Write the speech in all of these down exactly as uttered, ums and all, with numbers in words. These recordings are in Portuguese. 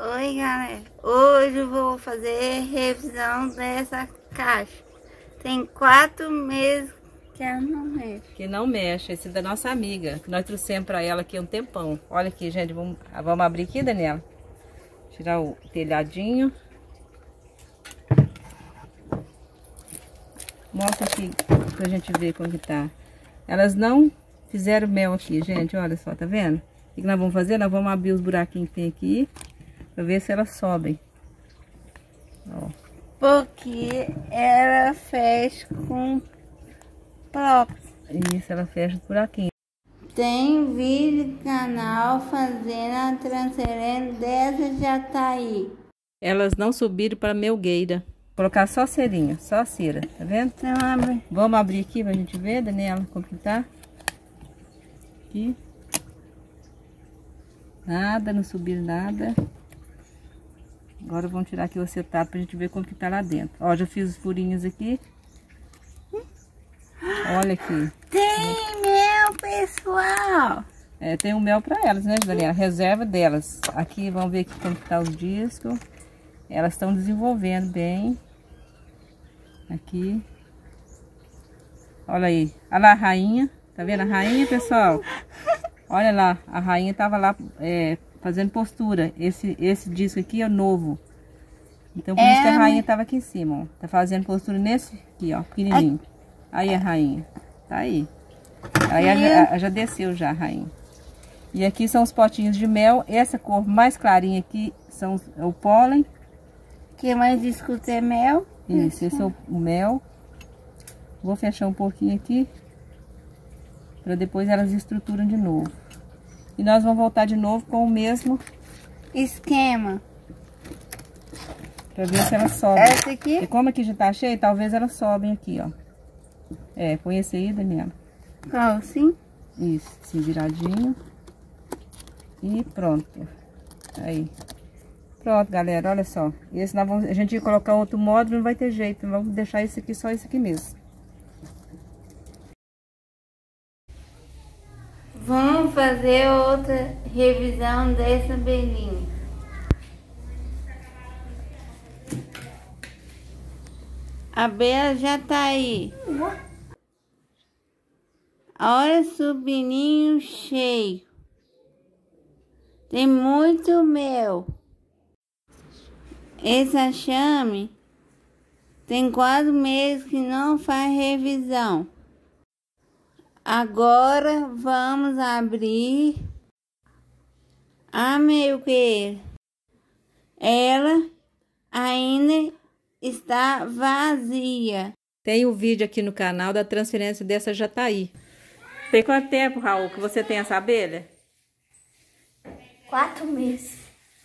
Oi galera, hoje eu vou fazer revisão dessa caixa. Tem quatro meses que ela não mexe. Que não mexe, esse é da nossa amiga, que nós trouxemos para ela aqui um tempão. Olha aqui, gente, vamos, vamos abrir aqui, Daniela. Tirar o telhadinho. Mostra aqui pra gente ver como que tá. Elas não fizeram mel aqui, gente, olha só, tá vendo? O que nós vamos fazer? Nós vamos abrir os buraquinhos que tem aqui, pra ver se elas sobem. Ó. Porque ela fecha com próprio. Isso, ela fecha os buraquinhos. Tem vídeo no canal fazendo a transferência dessa Jataí. Elas não subiram para melgueira. Vou colocar só cerinha, só cera, tá vendo? Então, abre. Vamos abrir aqui pra gente ver, Daniela, como que tá. Aqui. Nada, não subiu nada. Agora vamos tirar aqui o acetato pra gente ver como que tá lá dentro. Ó, já fiz os furinhos aqui. Olha aqui. Tem mel, pessoal. É, tem um mel pra elas, né, Daniela? Reserva delas. Aqui, vamos ver aqui como que tá os discos. Elas estão desenvolvendo bem. Aqui. Olha aí. Olha lá a rainha. Tá vendo a rainha, pessoal? Olha lá. A rainha tava lá é, fazendo postura. Esse, esse disco aqui é o novo. Então, por é, isso que a rainha tava aqui em cima, ó. Tá fazendo postura nesse aqui, ó. Pequenininho. Aí a rainha. Tá aí. Aí já, já desceu já a rainha. E aqui são os potinhos de mel. Essa cor mais clarinha aqui são os, o pólen. Que mais escuta é mel? Isso, esse é o, o mel. Vou fechar um pouquinho aqui. Para depois elas estruturam de novo. E nós vamos voltar de novo com o mesmo esquema. Para ver se elas sobem. Essa aqui? E como aqui já tá cheio, talvez elas sobem aqui, ó. É, põe esse aí, Daniela. Qual, sim? Isso, assim, viradinho. E pronto. Aí. Pronto, galera, olha só. Esse nós vamos, a gente ia colocar outro módulo, não vai ter jeito. Vamos deixar esse aqui, só esse aqui mesmo. Vamos fazer outra revisão dessa abelhinha. A abelha já tá aí. Olha o subininho cheio. Tem muito mel. Esse achame tem quatro meses que não faz revisão. Agora vamos abrir a melgueira. Ela ainda está vazia. Tem um vídeo aqui no canal da transferência dessa Jataí. Tem quanto tempo, Raul, que você tem essa abelha? Quatro meses.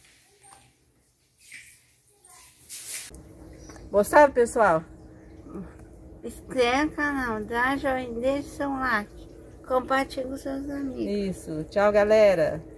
Gostaram, pessoal? Inscreva no canal, dá joinha, deixa seu like, compartilhe com seus amigos. Isso. Tchau, galera.